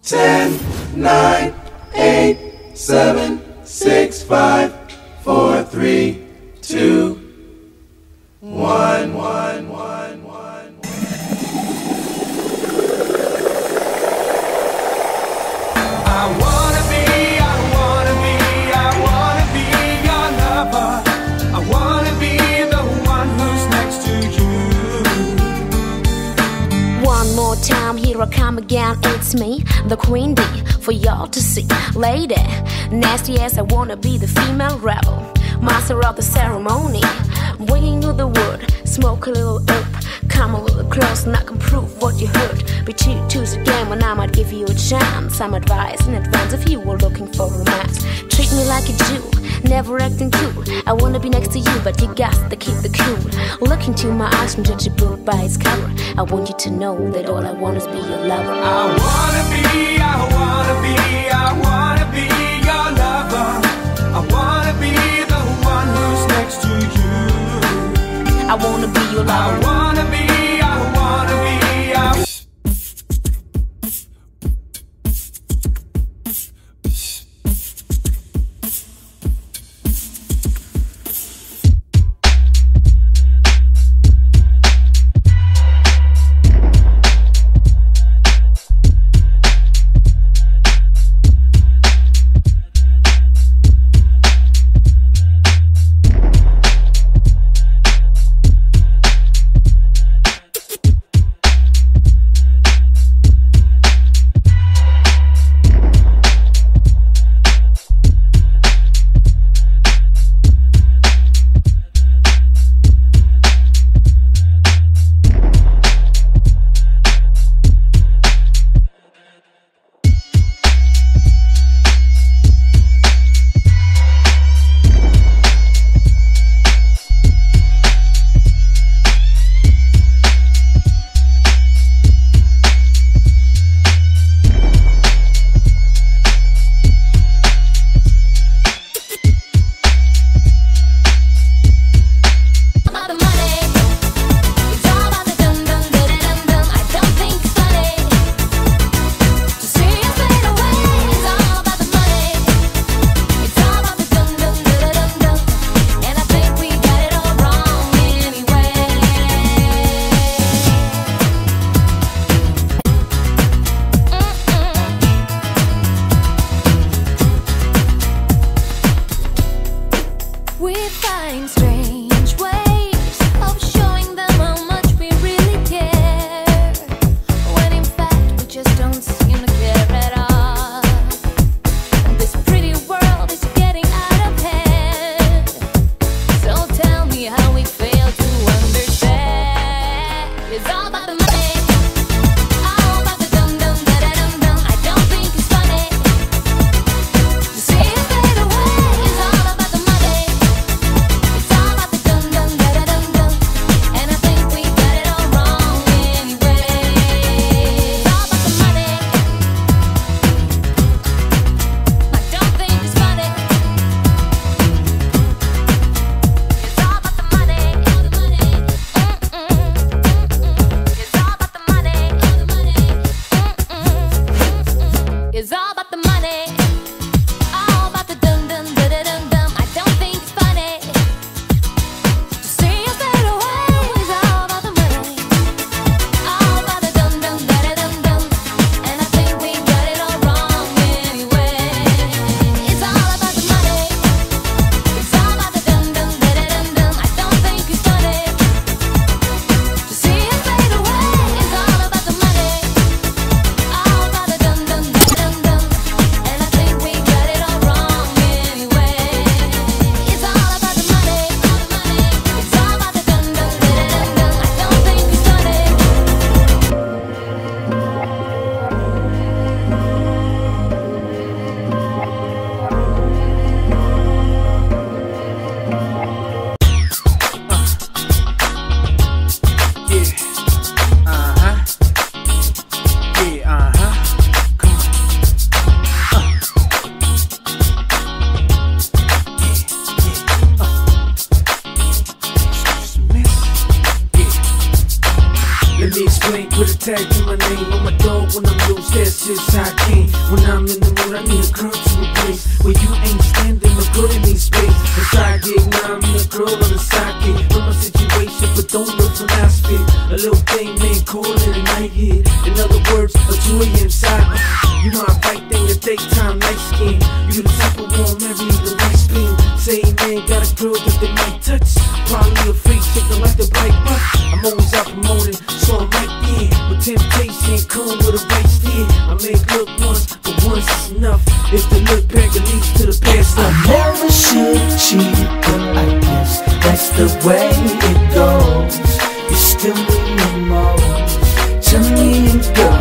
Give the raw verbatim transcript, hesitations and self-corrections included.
Ten, nine, eight, seven, six, five, four, three, two, one, one, one, one. I wanna be, I wanna be, I wanna be your lover. I wanna be the one who's next to you. One more time, here I come again, it's me, the queen bee, for y'all to see. Lady, nasty as I wanna be the female rebel, master of the ceremony, bringing you the word, smoke a little up, come a little close and I can prove what you heard. Be two twos again when I might give you a chance. Some advice in advance if you were looking for romance. Treat me like a Jew, never acting cool. I wanna be next to you, but you got to keep the cool. Look into my eyes and judge a book by its cover. I want you to know that all I want is be your lover. I wanna be, I wanna be, I wanna be your lover. I wanna be the one who's next to you. I wanna be your lover. I wanna be, I wanna be, I can. When I'm in the mood, I need a girl to replace. Where you ain't standing, a girl in space. A side gig, now I'm a girl on the side gig. Know my situation, but don't look for my spit. A little thing, man, call it a night hit. In other words, a two A M side. You know I fight thing the daytime, night skin. You the type of warm, every the right spin. Say, man, got a girl that they might touch. Probably a freak, chicken like the bright butt. I'm always out promoting, so I'm right there. But temptation come with a right steer. I make look once, but once is enough. If the look back, it leads to the past stuff. I never should cheat, but I guess that's the way it goes. You still need me most. Tell me and go.